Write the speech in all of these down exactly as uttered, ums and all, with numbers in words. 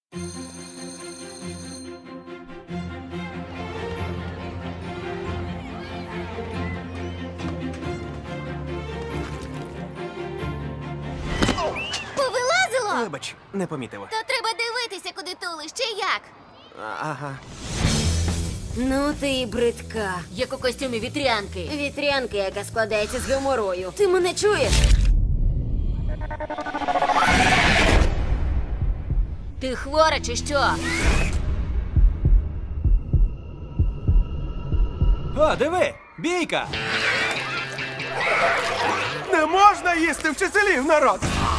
Повилазило? Вибач, не помітив. То треба дивитися, куди тулиш, чи як? А- Ага. Ну ти й бридка. Як у костюмі вітрянки. Вітрянка, яка складається з геморою. Ти мене чуєш? Ти хвора чи що? О, диви! Бійка! Не можна їсти вчителів, народ!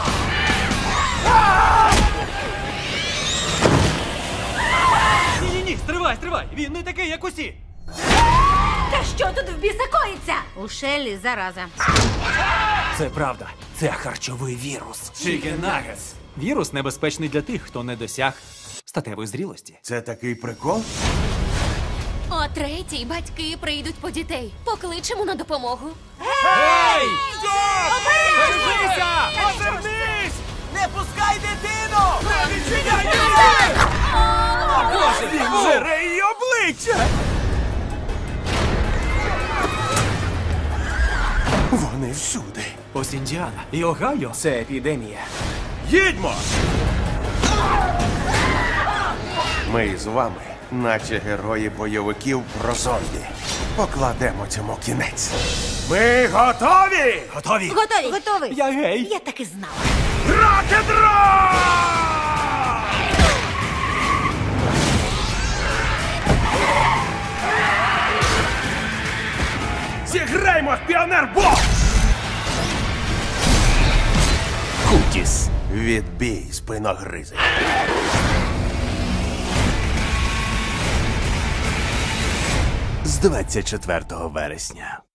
Ні-ні-ні, стривай, стривай! Він не такий, як усі! Та що тут в біса коїться? У Шеллі зараза. Це правда. Це харчовий вірус. Chicken Nuggets. Вірус небезпечний для тих, хто не досяг статевої зрілості. Це такий прикол? О третій батьки прийдуть по дітей. Покличемо на допомогу. Гей! Обережніше! Озирнись! Не пускай дитину! Не відчиняй двері! Боже, Він жере її обличчя! Вони всюди. Ось Індіана і Огайо. Це епідемія. Їдьмо! Ми з вами, наче герої бойовиків про зомбі. Покладемо цьому кінець. Ми готові! Готові? Готові? Готовий. Я гей. Я так і знала. Рок-н-рол! Зіграймо в піонер-бокс! Кутіс. Відбій, спиногризи. З двадцять четвертого вересня.